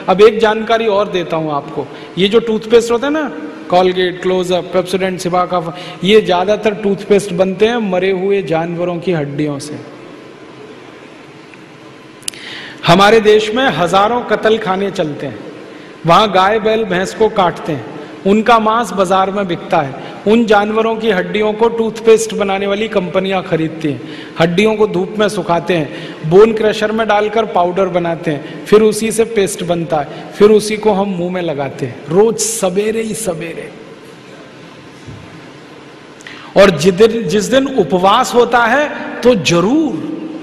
अब एक जानकारी और देता हूं आपको, ये जो टूथपेस्ट होता है ना, कॉलगेट, क्लोजअप, पेप्सोडेंट, सिबाका, ये ज्यादातर टूथपेस्ट बनते हैं मरे हुए जानवरों की हड्डियों से। हमारे देश में हजारों कत्ल खाने चलते हैं, वहां गाय बैल भैंस को काटते हैं, उनका मांस बाजार में बिकता है, उन जानवरों की हड्डियों को टूथपेस्ट बनाने वाली कंपनियां खरीदती हैं, हड्डियों को धूप में सुखाते हैं, बोन क्रशर में डालकर पाउडर बनाते हैं, फिर उसी से पेस्ट बनता है, फिर उसी को हम मुंह में लगाते हैं रोज सवेरे ही सवेरे। और जिस दिन उपवास होता है तो जरूर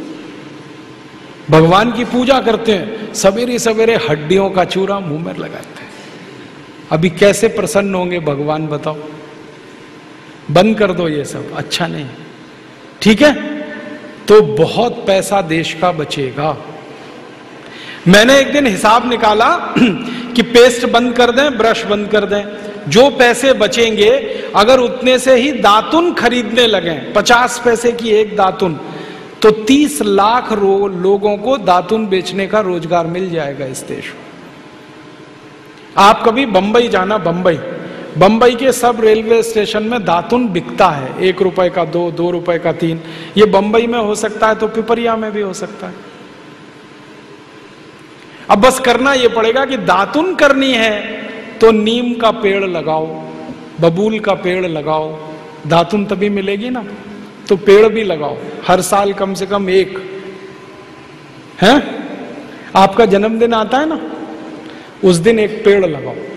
भगवान की पूजा करते हैं, सवेरे सवेरे हड्डियों का चूरा मुंह में लगाते हैं। अभी कैसे प्रसन्न होंगे भगवान बताओ? बंद कर दो ये सब, अच्छा नहीं, ठीक है? तो बहुत पैसा देश का बचेगा। मैंने एक दिन हिसाब निकाला कि पेस्ट बंद कर दें, ब्रश बंद कर दें, जो पैसे बचेंगे अगर उतने से ही दातुन खरीदने लगे, 50 पैसे की एक दातुन, तो 30 लाख लोगों को दातुन बेचने का रोजगार मिल जाएगा इस देश में। आप कभी बंबई जाना, बंबई के सब रेलवे स्टेशन में दातुन बिकता है, 1 रुपए का 2, 2 रुपए का 3। ये बंबई में हो सकता है तो पिपरिया में भी हो सकता है। अब बस करना ये पड़ेगा कि दातुन करनी है तो नीम का पेड़ लगाओ, बबूल का पेड़ लगाओ, दातुन तभी मिलेगी ना। तो पेड़ भी लगाओ, हर साल कम से कम एक। है आपका जन्मदिन आता है ना, उस दिन एक पेड़ लगाओ।